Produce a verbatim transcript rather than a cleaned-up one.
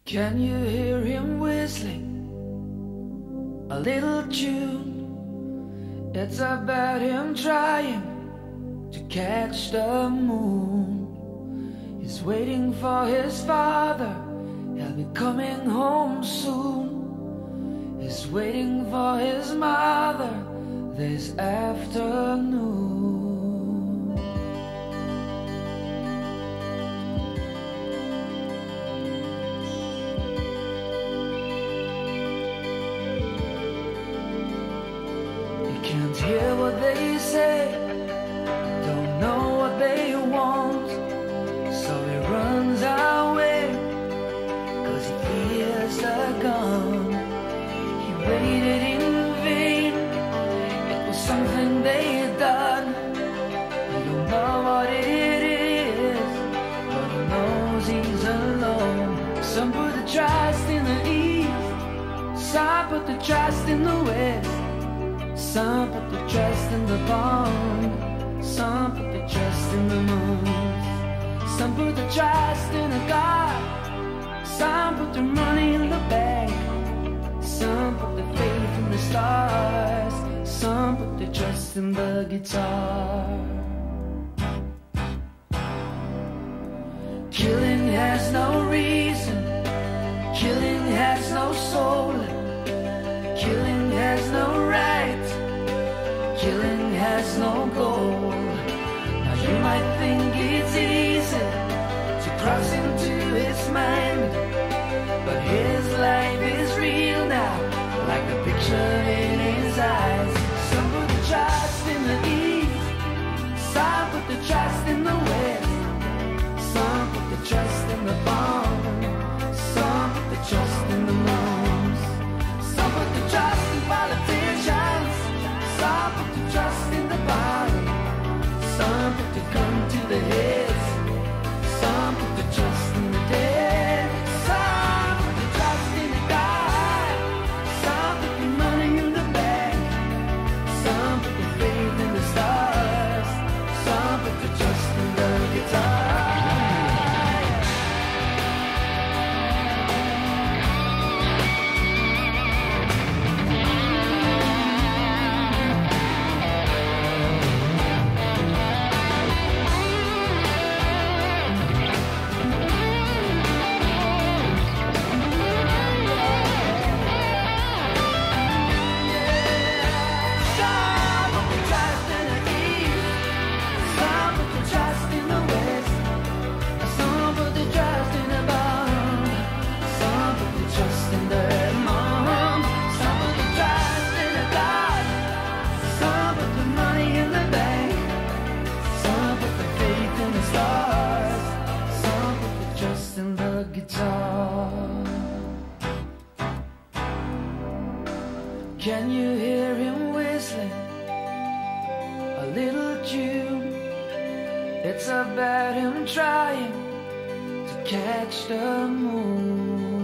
Can you hear him whistling a little tune? It's about him trying to catch the moon. He's waiting for his father, he'll be coming home soon. He's waiting for his mother this afternoon. Can't hear what they say, don't know what they want, so he runs away, cause he fears the gun. He waited in vain, it was something they had done. He don't know what it is, but he knows he's alone. Some put the trust in the east, some put the trust in the west. Some put the trust in the pond, some put the trust in the moon. Some put the trust in a God, some put their money in the bank. Some put their faith in the stars, some put their trust in the guitar. Killing has no reason, killing has no soul, killing has no right, killing has no goal. Now you might think it's easy to cross into his mind, but his life is real now, like the picture in his eyes. Some put the trust in the east, some put the trust in the west. Some put the trust in the bomb, some put the trust in the moons. Some put the trust in politicians, some put the trust in the body, some put the gun to the heads, some put the trust in the dead. Some put the trust in the God, some put the money in the bank. Some put the faith in the stars, some put the trust in the guitar. Can you hear him whistling a little tune? It's about him trying to catch the moon.